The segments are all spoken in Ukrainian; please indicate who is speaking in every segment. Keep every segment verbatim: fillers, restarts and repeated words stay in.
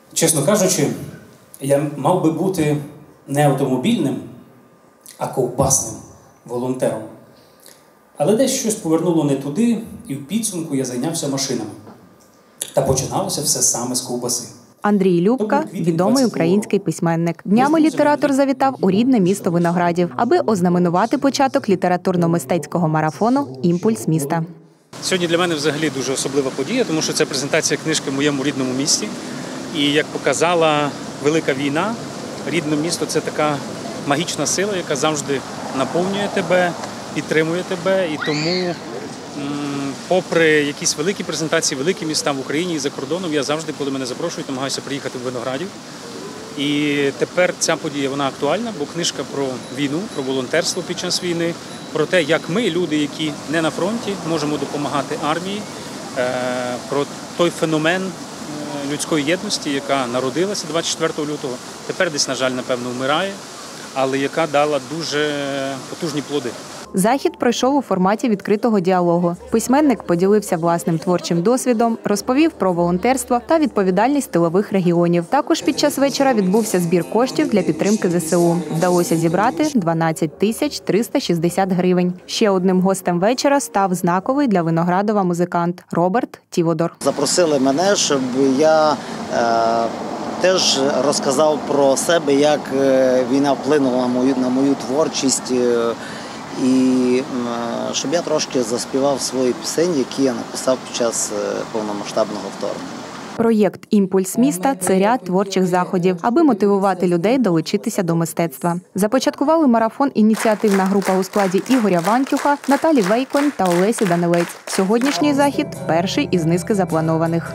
Speaker 1: Чесно кажучи, я мав би бути не автомобільним, а ковбасним волонтером. Але десь щось повернуло не туди, і в підсумку я зайнявся машинами. Та починалося все саме з ковбаси.
Speaker 2: Андрій Любка – відомий український письменник. Днями літератор завітав у рідне місто Виноградів, аби ознаменувати початок літературно-мистецького марафону «Імпульс міста».
Speaker 1: Сьогодні для мене взагалі дуже особлива подія, тому що це презентація книжки в моєму рідному місті. І як показала велика війна, рідне місто – це така магічна сила, яка завжди наповнює тебе, підтримує тебе. І тому, попри якісь великі презентації, великі міста в Україні і за кордоном, я завжди, коли мене запрошують, намагаюся приїхати в Виноградів. І тепер ця подія, вона актуальна, бо книжка про війну, про волонтерство під час війни, про те, як ми, люди, які не на фронті, можемо допомагати армії, про той феномен людської єдності, яка народилася двадцять четвертого лютого, тепер десь, на жаль, напевно, вмирає, але яка дала дуже потужні плоди.
Speaker 2: Захід пройшов у форматі відкритого діалогу. Письменник поділився власним творчим досвідом, розповів про волонтерство та відповідальність тилових регіонів. Також під час вечора відбувся збір коштів для підтримки зе се у. Вдалося зібрати дванадцять тисяч триста шістдесят гривень. Ще одним гостем вечора став знаковий для Виноградова музикант Роберт Тіводор.
Speaker 3: Запросили мене, щоб я е, теж розказав про себе, як війна вплинула на мою, на мою творчість. І щоб я трошки заспівав свої пісень, які я написав під час повномасштабного вторгнення.
Speaker 2: Проєкт «Імпульс міста» – це ряд творчих заходів, аби мотивувати людей долучитися до мистецтва. Започаткували марафон ініціативна група у складі Ігоря Вантюха, Наталі Вейконь та Олесі Данилець. Сьогоднішній захід – перший із низки запланованих.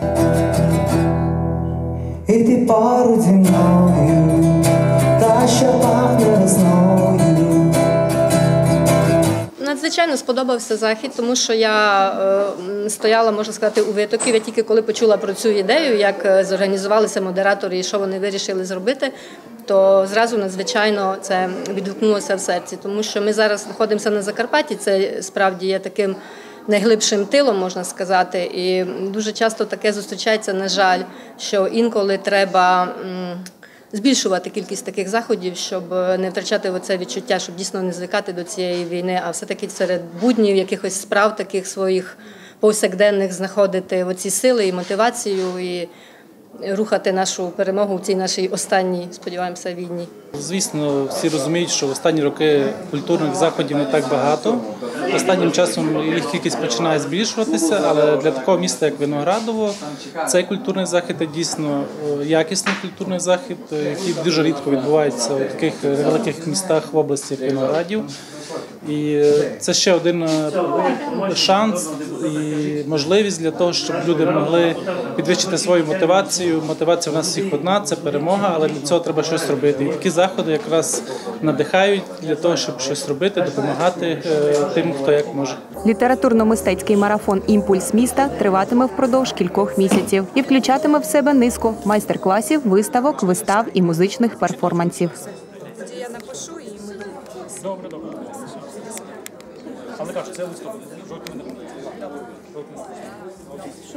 Speaker 4: І ти поруч зі мною, та що пахне весною.
Speaker 5: Надзвичайно сподобався захід, тому що я е, стояла, можна сказати, у витоків. Я тільки коли почула про цю ідею, як зорганізувалися модератори і що вони вирішили зробити, то зразу надзвичайно це відгукнулося в серці. Тому що ми зараз знаходимося на Закарпатті, це справді є таким найглибшим тилом, можна сказати. І дуже часто таке зустрічається, на жаль, що інколи треба збільшувати кількість таких заходів, щоб не втрачати оце відчуття, щоб дійсно не звикати до цієї війни, а все-таки серед буднів, якихось справ таких своїх повсякденних знаходити оці сили і мотивацію, і рухати нашу перемогу в цій нашій останній, сподіваємося, війні.
Speaker 6: Звісно, всі розуміють, що в останні роки культурних заходів не так багато. Останнім часом їх кількість починає збільшуватися, але для такого міста, як Виноградово, цей культурний захід є дійсно якісний культурний захід, який дуже рідко відбувається у таких великих містах в області, як Виноградів. І це ще один шанс і можливість для того, щоб люди могли підвищити свою мотивацію. Мотивація у нас всіх одна – це перемога, але для цього треба щось робити. І такі заходи якраз надихають для того, щоб щось робити, допомагати тим, хто як може.
Speaker 2: Літературно-мистецький марафон «Імпульс міста» триватиме впродовж кількох місяців і включатиме в себе низку майстер-класів, виставок, вистав і музичних перформансів.
Speaker 7: Я напишу і ми...
Speaker 1: Добре, добре. Але кажу, це листопад.